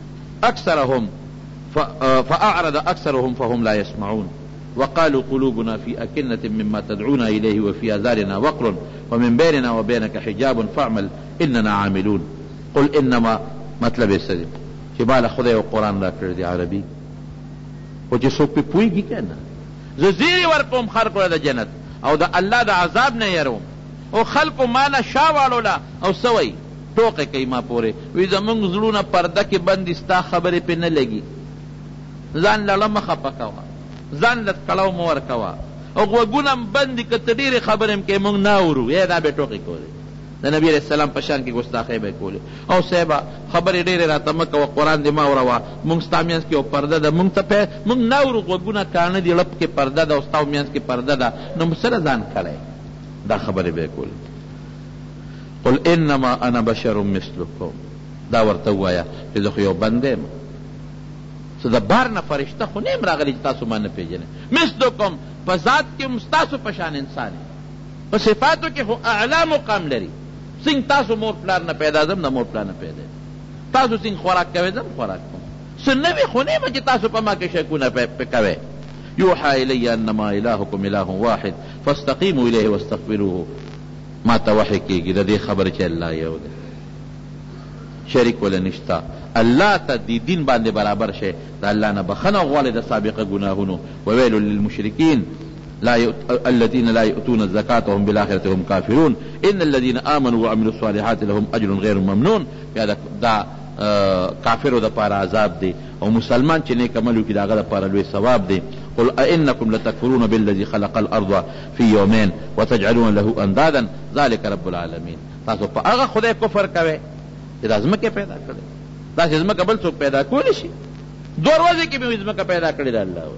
أكثرهم فهم لا يسمعون وقالوا قلوبنا في أكنة مما تدعونا إليه وفي آذاننا وقر ومن بيننا وبينك حجاب فاعمل إننا عاملون. قل إنما مطلب السلام چې بالا خدای او قرآن را کړی دی عربي، او چې څوک پې پوهېږي که نه. زه زیری ورکوم خلقو د جنت او د الله د عذاب نه یروم. او خلقو ما نه شا واړوله او څه وایي ټوقې کوي ما پورې، وی زمونږ زړونه پرده کې بند دي، ستا خبرې پې نه لګي، ځان لړه مه خفه کوه، ځان لت کړو مه ورکوه، او غوږونه م بند دي که ته ډېرې خبرې م کوې مونږ نه اورو. دا به ټوقې کولې، د نبي علیه السلام په شان کې ګستاخۍ به یې کولې. او صاحبه خبرې ډېرې راته مه کوه، قرآن دې مه اوروه، مونږ ستا منځ کې یو پرده ده، مونږ نه اورو، غوږونه کاڼه دي، لپ کې پرده ده او ستا منځ کې پرده ده، نو سره ځان کړی. دا خبرې به یې کولې. قل انما انا بشر مثلکم، دا ورته ووایه چې زه خو یو بنده یم، څه د بار نه فرشته خو نه یم راغلی چې تاسو ما نه پېژنئ. مثلکم په ذات کې هم ستاسو په شان انسان یم، په صفاتو کې خو اعلی مقام لري. څنګه تاسو مور پلار نه پیدا زم، نه مور پلار نه پیدا، تاسو څنګه خوراک کوئ زم خوراک کوم، څه نوي خو نه یم چې تاسو په ما کې شکونه پې کوئ. یوحى الی انما الهکم اله واحد فاستقیموا الیه واستغفروه. ما ته وحی کېږي د دې خبرې چې الله یو دی، شریک ولا نشته. الله ته دې دین باندې برابر شي، د الله نه بخښنه غواړي د سابقه ګناهونو. وویل للمشرکین الذين لا يؤتون الزكاة وهم بالآخرة هم كافرون إن الذين آمنوا وعملوا الصالحات لهم أجر غير ممنون. دا کافرو د پاره عذاب دی، او مسلمان چې نیک عمل وکړي د هغه دپاره لوی ثواب دی. قل أئنكم لتكفرون بالذي خلق الأرض في يومين وتجعلون له أندادا ذلك رب العالمين. تاسو په هغه خدای کفر کوئ چې دا ځمکه پیدا کړې، داسې ځمکه بل څوک پیدا کولی شي؟ 2 ورځې کې مې ځمکه پیدا کړې ده الله.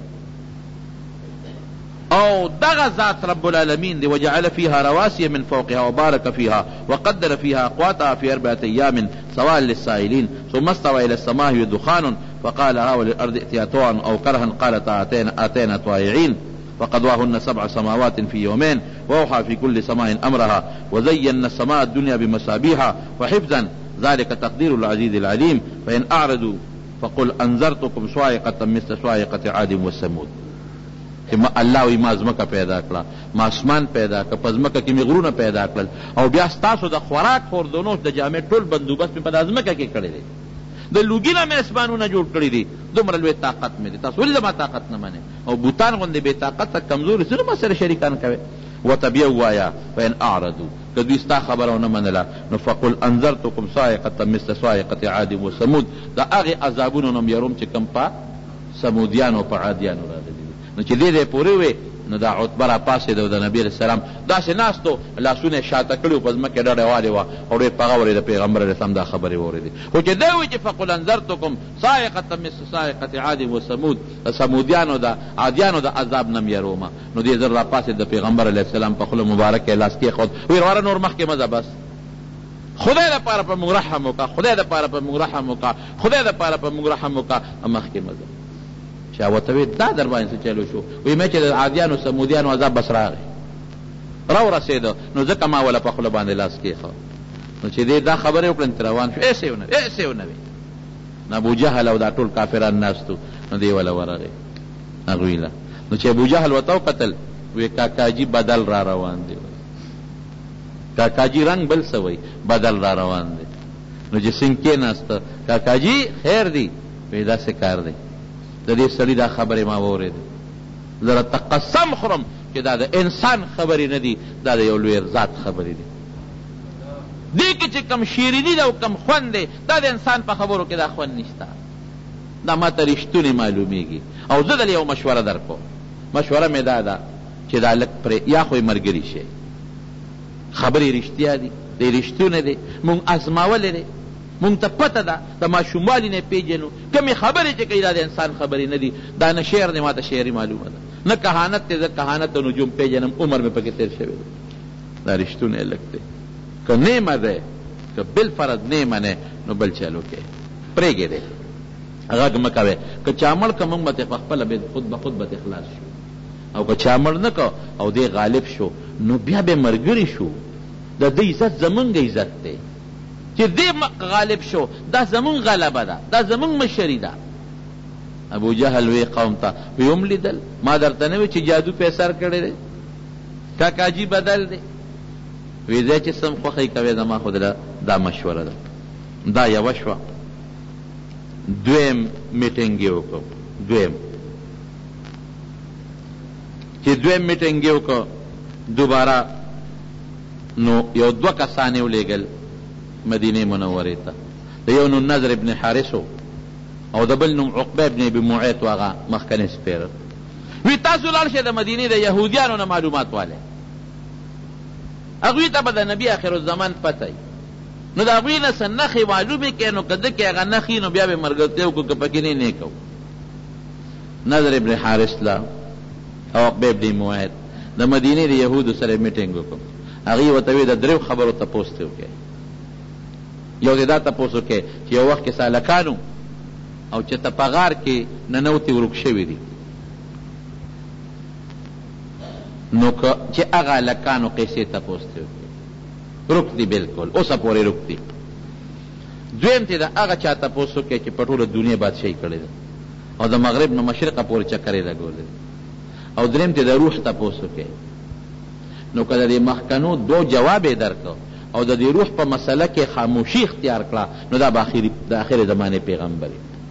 او دغه ذات رب العالمین دی. وجعل فيها رواسي من فوقها وبارك فيها وقدر فيها أقواتها في 4 أيام سواء للسائلين ثم استوى إلى السماء وهي دخان فقال لها وللأرض ائتيا طوعا أو كرها قالتا آتينا طائعين فقضاهن 7 سماوات في يومين وأوحى في كل سماء أمرها وزينا السماء الدنيا بمصابيح وحفظا ذلك تقدير العزيز العليم. فإن أعرضوا فقل أنذرتكم صاعقة مثل صاعقة عاد وثمود. الله وی ما ځمکه پیدا کړه، ما اسمان پیدا کړه، په ځمکه کې مې غرونه پیدا کړل، او بیا ستاسو د خوراک خوردونو د جامې ټول بندوبست مې په دا ځمکه کې کړی دی، د لوګي نه مې اسمانونه جوړ کړي دي، دومره لوی طاقت مې دی. تاسو ولې زما طاقت نه منئ؟ او بوتان غوندې بې طاقته کمزوري څه ما سره شریکان کوئ؟ ورته بیا ووایه فإن أعرضوا که دوی ستا خبره ونه منله نو فقل انذرتکم صاعقة مثل صاعقة عاد وثمود. د هغې عذابونو نه م یروم چې کوم په سمودیانو او په عادیانو راغلي. نو چې دې پورې وې نو دا عتبه را پاسېده او د نبي علیه السلام داسې ناست و لاسونه یې شاته کړي په ځمکې ډډې والې وه او ډېر په غور یې د پیغمبر علیه السلام دا خبرې واورېدې خو چې دی وایي چې فقل انذرتکم صاعقة مثل صاعقة عاد وثمود د ثمودیانو د عادیانو د عذاب نه م یرومه نو دې زر را پاسېد د پیغمبر علیه السلام په خوله مبارکه یې لاس کېښود ویل واره نور مخکې مه ځه بس خدای دپاره په موږ رحم وکړه خدای دپاره په موږ رحم وکړه خدای دپاره په موږ رحم وکړه مخکې مه ځه چا ورته ویل دا در باندې څه چلو شو وایي مې چې د عادیانو سمودیانو عذاب بس راغی راورسېده نو ځکه ما وله په خوله باندې لاس کېښود نو چې دې دا خبرې وکړه نو روان شو ایسې ونه وي نو ابوجهل او دا ټول کافران ناستو نو دې وله ورغی هغوی له نو چې ابوجهل ورته وکتل وی کاکاجي بدل را روان دی کاکاجي رنگ بل څه وی بدل را روان دی نو چې څنګه کېناسته کاکاجي خیر دی وی داسې کار دی د دې سړي دا خبرې ما واورېدې زه راته قسم خورم چې دا د انسان خبرې نه دي دا د یو لوی ذات خبرې دي دې کې چې کم شیریني ده او کم خوند دی دا د انسان په خبرو کې دا خوند نشته دا ما ته رښتونې معلومیږي او زه دل یو مشوره در کوم مشوره مې دا ده چې دا لږ پرې یا خو یې ملګري شي خبرې رښتیا دي دی رښتونه دی مونږ ازماولې دی مونږ ته پته ده د ماشوموالي نه پېژنو کمې خبرې چې کوي دا د انسان خبرې نه دي دا نه شعر دی ما ته شعري معلومه ده نه کهانت دی زه کهانت د نجوم پېژنم عمر مې پکې تېر شوی دی دا رښتونه یې لږ دی که نیمه دی که بالفرض نیمه نه نو بل چلو کې پرېږدې غږ مه کوې که چا مړ که مونږ به ترې پخپله خود به خود به ترې خلاص شو او که چا مړ نه که او دی غالب شو نو بیا به ملګري شو د ده عزت زمونږ عزت دی چې دی غالب شو دا زمونږ غلبه ده دا زمونږ مشري ده ابو جهل وی قوم ته وی هم لیدل ما درته نه وی چې جادو په سر کړی دی کاکاجي بدل دی وی ځای چې سم خوښی کوې زما خو دا مشوره ده دا یوه شوه دویم میټینګ یې وکړو چې دویم میټینګ یې وکړو دوباره نو یو دوه کسان یې ولېږل مدینې منورې ته د یو نوم نضر ابن حارث او د بل نوم عقبه ابن ابي معيط و هغه مخکنی سپېره وی تاسو لاړ شئ د مدینې د یهودیانو نه معلومات والئ هغوی ته به د نبي آخر الزمان پته وي نو د هغوی نه څه نښې معلومې کړې نو که ده کې هغه نښې نو بیا به ملګرتیا وکړو که پکې نه کوو نضر ابن حارث لا او عقبه ابن معيط د مدینې د یهودو سره میټینګ وکړو هغوی ورته وی د دریو خبرو تپوس ته وکړئ یو دې دا تپوس وکړئ چې یو وخت کې سالکانو او چې ته په غار کې ننوتې ورک شوي دي نو که چې هغه هلکانو قیسې تپوس ته وکړئ رک دي بلکل اوسه پورې رک دي دویم ته د هغه چا تپوس وکړئ چې په ټوله دنیا بادشاهي کړې ده او د مغرب نه مشرقه پورې چکرې لګولې او دریم ته د روح تپوس وکړئ نو که د دې مخکنو دو جواب یې درکړو او د دې روح په مسله کې خاموشي اختیار کړه نو دا به د آخرې زمانې پیغمبر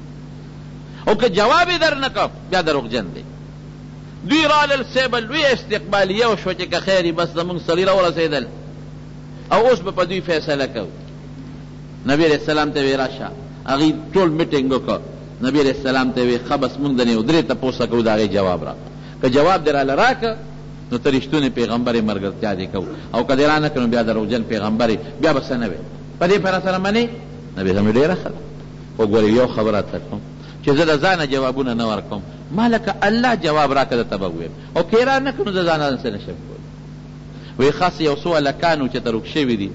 او که جواب یې در نه کړ بیا دروغجن دی دوی رالل صیب لوی استقبالیه وشوه چې که خیر بس زمونږ سړي راورسېدل او اوس به په دوی فیصله کوو نبي علیه السلام ته وی راشه هغوی ټول میټینګ وکړ نبي علیه السلام ته وی ښه بس مونږ د یو درې تپوسه کوو د هغې جواب راکړه که جواب دې راله راکړه نو ته رښتونې پیغمبر یې ملګرتیا دې کوو او که دې را نه کړه نو بیا دروغجن پیغمبر یې بیا به څه نه وی په دې پر سره منې نبي زموږ ډېره ښه ده خو ګورې یو خبره ته کوم چې زه د ځانه جوابونه نه ورکوم ما لکه الله جواب راکړه درته به وویم او که یې را نه کړو نو زه ځانه څه نشم کولی وی خاص یو څو هلکانو چې ته روک شوي دي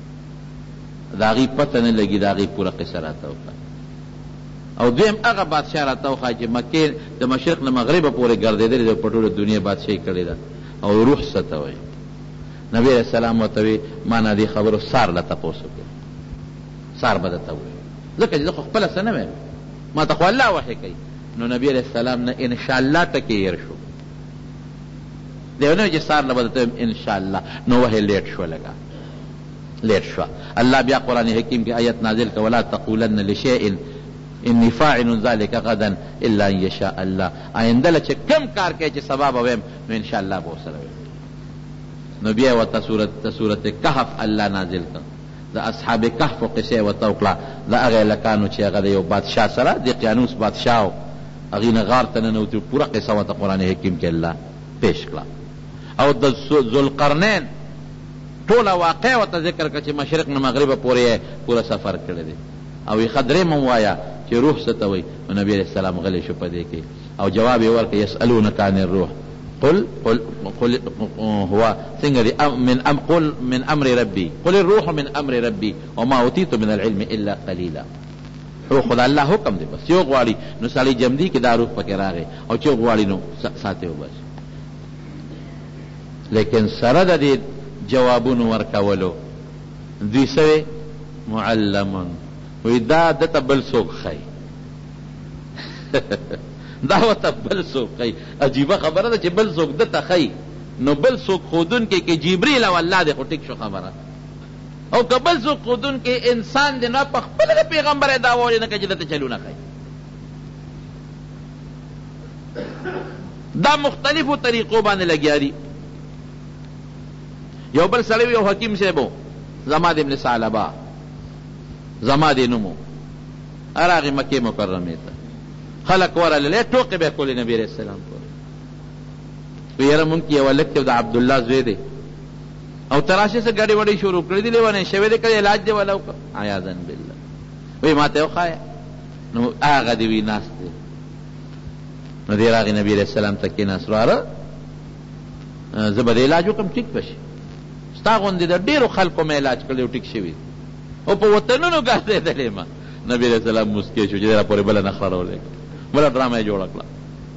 د هغوی پته نه لګي د هغوی پوره قصه راته وکړه او دویم هغه بادشاه راته وښایه چې مکې د مشرق نه مغربه پورې ګرځېدلې ده په ټوله دنیا بادشاهي کړې ده او روح څه ته وایي نبي علیه السلام ورته وی ما نه دې خبرو سار له تپوس وکړې سار به درته ووایي ځکه چې زه خو خپله څه نه وایم ما ته خو الله وحی کوي نو نبي علیه السلام نه انشاءالله ټکې هېر شو دیو نه چې سار نه به درته وایم انشاءالله نو وحی لیټ شو لږه لیټ شوه الله بیا قرآن حکیم کې آیت نازل که ولا تقولن لشیء انی فاعل ذلک غدا الا ان یشاء الله آینده له چې کم کار کوي چې سبا به ویم نو انشاءالله به ورسره ویم نو بیا ورته صورت کهف الله نازل کړ د اصحاب کهف قصې ورته وکړه د هغې هلکانو چې هغه د یو بادشاه سره د قیانوس بادشاه و هغې نه غار ته ننوتي پوره قصه ورته قرآن حکیم کې الله پیش کړه. او د ذوالقرنین ټوله واقع ورته ذکر کړه چې مشرق نه مغربه پورې پوره سفر کړی دی. او یې ښه درېیم ووایه چې روح څه ته وایي. نو نبي علیه السلام غلی شو په دې کې او جواب یې ورکړه یسألونک عن الروح قل هو څنګه قل من امر ربي قل الروح من امر ربي وما اوتيت من العلم الا قليلا. روح خدا الله حکم دی، بس چې غواړي نو سړی جمدي کې دا روح پکې راغی او چې غواړي نو ساتي و بس. لیکن سره د دې جوابونو ورکولو دوی سوی معلمون وی دا دته بل څوک ښایي دا ورته بل څوک ښایي. عجیبه خبره ده چې بل څوک دته ښایي، نو بل څوک ښودونکی کې جبریل او الله دی خو ټیک شو خبره. او که بل څوک ښودونکی انسان دی نو په خپله د پیغمبر یې دا وایي نه که چې دته چلونه ښایي. دا مختلفو طریقو باندې لګیا دي. یو بل سړی یو حکیم صاحب و زماد ابن ثعلبه زماد یې نوم و، راغی مکې مکرمې ته، خلک ورغلل ټوقې به یې کولې نبي علیه السلام پورې. وی یاره مونږ کې یو هلک دی د عبدالله زوی دی او تراشې څه ګډې وډې شروع کړي دي لیونی شوی دی که علاج دی ولا وکړه عیاذا بالله. وی ما ته یې وښایه نو هغه دې وي ناست دی. نو دی راغی نبي علیه السلام ته کېناست، واره زه به د علاج وکړم ټیک به شي. ستا غوندې د ډېرو خلکو مې علاج کړی او ټیک شوي او په وطنونو ګرځېدلی ما. نبي علیه السلام مسکې شو چې دی را پورې بله نخره راولې کړه، بله ډرامه یې جوړه کړه.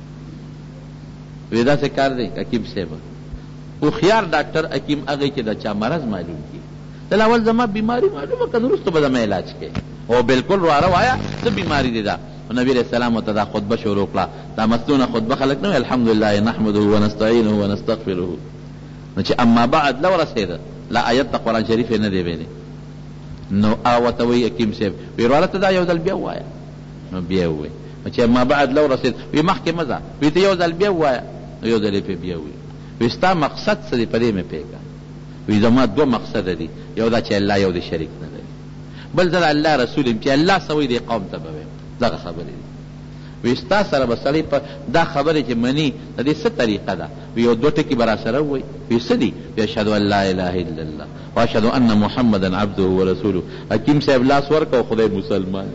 وی داسې کار دی حکیم صاحب هوښیار ډاکټر حکیم هغه چې د چا مرض معلوم کړي دل اول زما بیماري معلومه که وروسته به زما علاج کوي او بالکل واره وایه څه بیماري دی دا. نبی علیه السلام ورته دا خطبه شروع کړه. دا مستونه خطبه خلک نه وایي الحمدلله نحمده ونستعینه ونستغفره. نو چې اما بعد لو رسېده لا آیت د قرآن شریف یې نه دی ویلی. نو ورته وایي حکیم صاحب وی وروره ته دا یو ځل بیا ووایه. نو بیا ووایي چې اما بعد لو رسېد وی مخکې مه ځه وی ته یو ځل بیا ووایه. نو یو ځل یې پې بیا ووایي. وی ستا مقصد څه دی په دې مې پوهېږه. وی زما دوه مقصده دي، یو دا چې الله یو د شریک نه لري، بل زه د الله رسول یم چې الله څه وایي دې قوم ته به وایم. دغه خبرې دي. وی ستا سره به سړی په دا خبرې چې مني د دې څه طریقه ده. وی یو دوه ټکي به را سره ووایي. وی څه دي؟ وی اشهد ان لا اله الا الله واشهد ان محمدا عبده ورسوله. حکیم صاحب لاس ورکه او خدای مسلمان.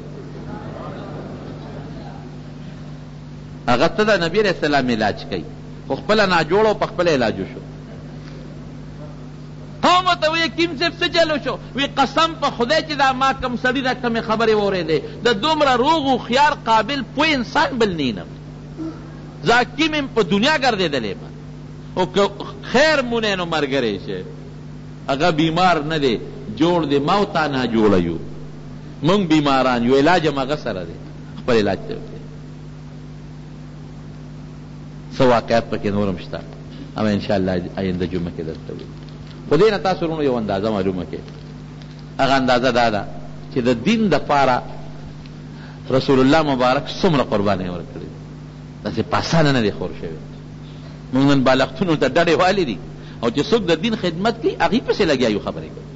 هغه ته د نبي علیه السلام علاج کوي خو خپله ناجوړه او په خپله علاج وشو. قوم ورته وایي حکیم صاحب څه چلو شو؟ وی قسم په خدای چې دا ما کم سړي نه کمې خبرې واورېدې د دومره روغ هوښیار قابل پوه انسان بل نه ینم. زه حکیم یم په دنیا ګرځېدلی یم او که خیر مونی نو ملګری شي. هغه بیمار نه دی جوړ دی، ما او تا نه جوړه یو، مونږ بیماران یو، علاج هم هغه سره دی، خپل علاج ته وکړي. څه واقعات پکې نور هم شته اما انشاءالله آینده جمعه کې درته وایي. خو دې نه تاسو ورونو یو اندازه معلومه کړئ. هغه اندازه دا ده چې د دین دپاره رسول الله مبارک څومره قربانۍ ورکړې دي. داسې په اسانه نه دی خور شوی. موږ نن بالښتونو ته ډډې والې دي او چې څوک د دین خدمت کوي هغې پسې لګیا یو خبرې کوي.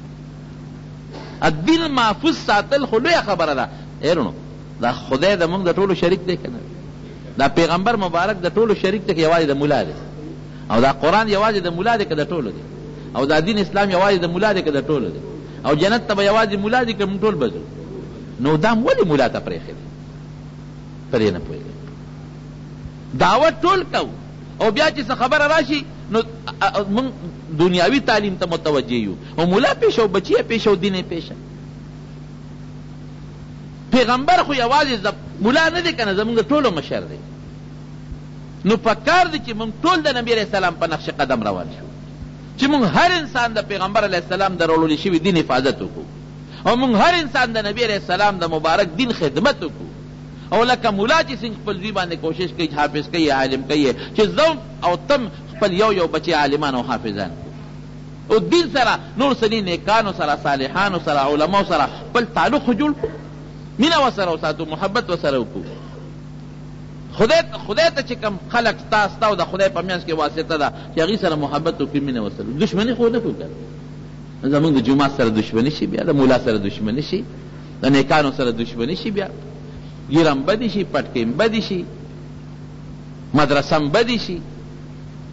الدین محفوظ ساتل خو لویه خبره ده. ایرونو دا خدای د موږ د ټولو شریک دی که نه؟ دا پیغمبر مبارک د ټولو شریک دی که یوازې د ملا دی؟ او دا قرآن یوازې د ملا دی که د ټولو دی؟ او دا دین اسلام یوازې د ملا دی که د ټولو دی؟ او جنت ته به یوازې ملا دی که موږ ټول به ځو؟ نو دا ولې ملا ته پرېښی دی؟ په دې نه پوهېږم. دعوت ټول کوو او بیا چې څه خبره راشي نو موږ دنیاوي تعلیم ته متوجه یو او ملا پیشه او بچی پیشه او دین پیشه. پیغمبر خو یوازې ملا نه دی که نه، زموږ ټولو مشر دی. نو پکار دی چې موږ ټول د نبي علیه السلام په نقش قدم روان شو چې موږ هر انسان د پیغمبر علیه السلام د راوړل شوي دین حفاظت وکړو او موږ هر انسان د نبي علیه السلام د مبارک دین خدمت وکړو. او لکه ملا چې څنګه خپل ځوی باندې کوشش کوي حافظ کوي عالم کوي چې زه او تم خپل یو یو بچی عالمان او حافظان کړو او دین سره نور سني نیکانو سره صالحانو سره علماو سره خپل تعلق جوړ کړو، مینه ورسره وساتو، محبت ورسره وکړو. خدای ته چې کوم خلق ستا او د خدای په منځ کې واسطه ده چې هغې سره محبت وکړي، مینه ورسره. دشمني خو نه کوو. زمونږ د جومات سره دشمني شي، بیا د مولا سره دشمني شي، د نیکانو سره دشمني شي، بیا ګیرم بدی شي، پټکیم بدی شي، مدرسم بدی شي.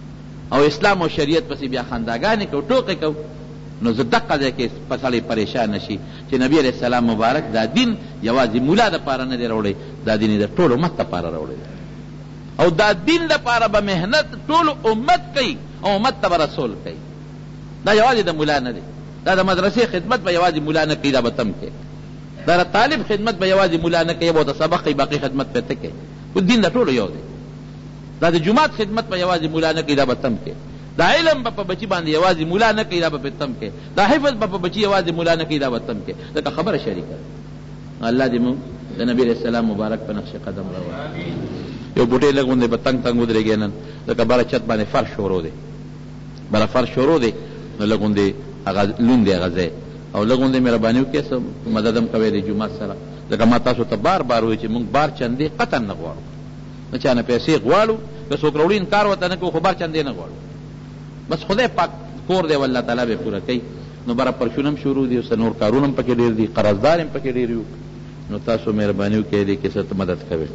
او اسلام او شریعت پسې بیا خنداګانې کو ټوکې کو، نو زه دقه ځای کې سړی پریشان نشي چې نبی علیہ السلام مبارک دا دین یوازې مولا دپاره نه دی راوړی، دا دین یې د ټول امت دپاره راوړی دی، او دا دین دپاره به محنت ټول امت کوي او امت ته به رسول کوي. دا یوازې د مولا نه دی، دا د مدرسې خدمت به یوازې مولا نه کوي، دا به تم کوي. دا د طالب خدمت به یوازې مولا نه کوي، به ورته سبق کوي، باقي خدمت به ته کوي. خو دین د ټولو یو دی. دا د جومات خدمت به یوازې مولا نه کوي، دا به تم کوي. دا علم به په بچي باندې یوازې مولا نه کوي، دا به تم کوي. دا حفظ به په بچي یوازې مولا نه کوي، دا به تم کوي. ځکه خبره شریکه ده. الله دې موږ د نبی علیہ السلام مبارک په نقش قدم راوړي. یو بوټی لږ غوندې به تنګ تنګ ودرېږي نن، ځکه بره چت باندې فرش شروع دی، بره فرش شروع دی، نو لږ غوندې هغه لوند دی هغه ځای، او لږ غوندې مهرباني وکړئ څه مدد هم کوئ د جومات سره، ځکه ما تاسو ته بار بار وایي چې موږ بار چندې قطعا نه غواړو، نه چا نه پیسې غواړو، که څوک راوړي انکار ورته نه کوو، خو بار چندې نه غواړو. بس خدای پاک کور دی والله تعالی به پوره کوي. نو بره پرچون هم شروع دي، اوس نور کارونه هم پکې ډېر دي، قرضدار هم پکې ډېر یو، نو تاسو مهرباني وکړئ دې کې څه مدد کوئ.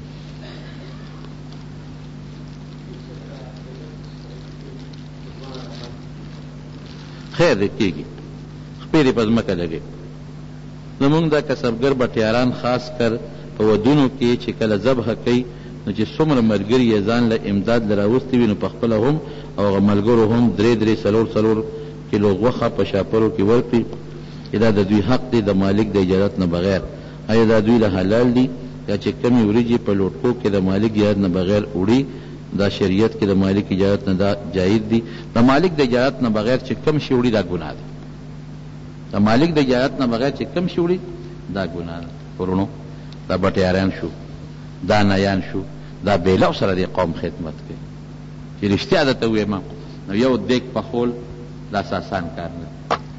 خیر دې کېږي، خپې دې په ځمکه لګوي. زمونږ دا کسبګر بټیاران خاص کر په ودونو کې چې کله ذبحه کوي، نو چې څومره ملګري یې ځان له امداد له راوستي وي، نو په خپله هم او هغه ملګرو هم 3 څلور کیلو غوښه په شاپرو کې ورکړي، چې دا د دوی حق دی د مالک د اجازت نه بغیر. آیا دا دوی له حلال دي یا چې کمې وریجې په لوټکو کې د مالک اجازت نه بغیر وړي؟ دا شریعت کې د مالک اجازت نه دا جایز دي. د مالک د اجازت نه بغیر چې کم شي وړي دا ګناه ده. د مالک د اجازت نه بغیر چې کم شي وړي دا ګناه ده. ورونو دا بټیاران شو، دا نایان شو، دا بیلو سره د قوم خدمت کوي. چې رښتیا درته ووایم نو یو دیګ پخول دا آسان کار نه.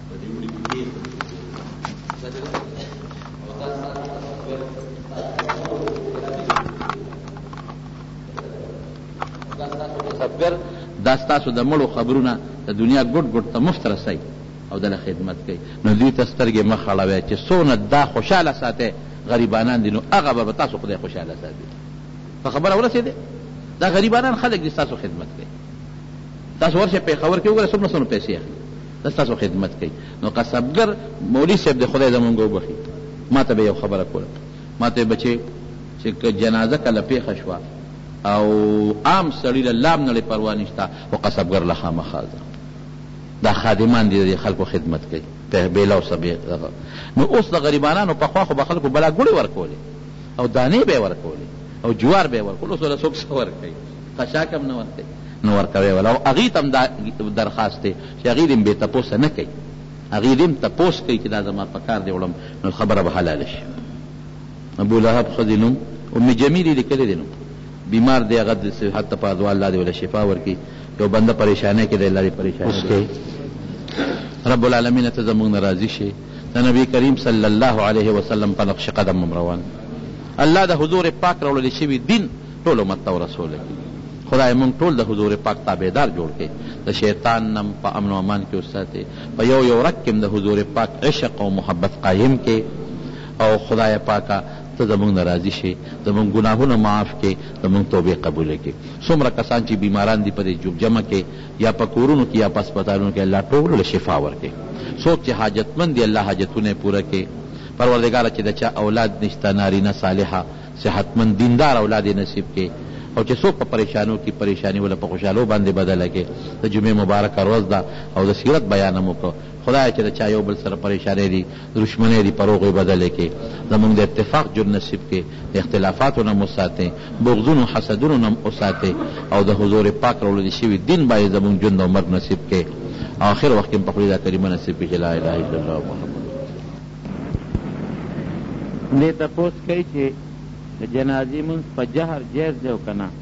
دا ستاسو د مړو خبرونه د دنیا ګډ ګډ ته مفت رسوي او دله خدمت کوي، نو دوی ته سترګې مه خړوئ چې څونه دا خوشحاله ساتئ غریبانان دي، نو هغه به تاسو خدای خوشحاله ساتي. په خبره ورسېدې؟ دا غریبانان خلک دي ستاسو خدمت کوي. تاسو ورشئ پېښور کې وګورئ څومره څومره پیسې اخلي، دا ستاسو خدمت کوي. نو قصبګر مولوي صاحب د خدای زمونږ وبخي، ما ته به یو خبره کوله، ما ته بچې چې جنازه کله پیښه شوه او عام سړي له لام نه پروا نشته، خو قصبګر له خامخا دا خادمان دي د خلکو خدمت کوي بیلو سبې. نو اوس د غریبانانو پخوا خو به خلکو بلا ګوړې ورکولې او دانې به یې ورکولې او جوار به یې ورکول، اوس وله څوک څه ورکوي؟ خشاک هم نه ورکوي، نو ورکوي وله. او هغې ته هم دا درخواست دی چې هغې دې هم بې تپوسه نه کوي، هغې دې هم تپوس کوي چې دا زما په کار دی وړم، نو خبره به حلاله شي. ابولهب ښځې نوم ام جمیل یې لیکلی دی، نو بیمار دی، هغه د صحت لپاره دعا الله دې وله شفا ورکړي. یو بنده پریشانۍ کې دی، الله دې پریشانۍ کوي. رب العالمین ته زموږ نه راضي شي، د نبي کریم صلی الله علیه وسلم په نقش قدم هم روان. الله د حضور پاک راوړلی شوي دین ټول امت ته ورسولی. خدای مونږ ټول د حضور پاک تابعدار جوړ کړي، د شیطان نم په امن و امان کې وساتې، په یو یو رګ کې د حضور پاک عشق او محبت قایم کې. او خدای پاکه ته زمونږ نه راضي شي، زمونږ ګناهونه معاف کړي، زمونږ توبې قبوله کړي. څومره کسان چې بیماران دي په دې جمع کې یا په کورونو کې یا په هسپتالونو کې، الله ټولو له شفا ورکړي. څوک چې حاجتمند دي الله حاجتونه پوره کړي. پروردګاره چې د چا اولاد نشته، نارینه صالحه صحتمند دیندار اولاد یې نصیب کړي، او چې څوک په پریشانو کې پریشانی ولا په خوشحالو باندې بدله کړي. د جمعې مبارکه ورځ ده او د سیرت بیان هم وکړو. خدای چې د چا یو بل سره پریشانۍ دي، دشمنۍ دي، په روغې بدلې کړي. زمونږ د اتفاق جون نصیب کړي، د اختلافاتو نه وساتئ، بغضونو حسدونو نه وساتئ، او د حضور پاک راوړل شوي دین باندې زمونږ ژوند او مرګ نصیب کړي. آخر وخت کې په خپله کریمه نصیب کړي چې لا اله الا الله محمد. دې تپوس کوي چې د جنازې مونځ په جهر جایز دی او که نه؟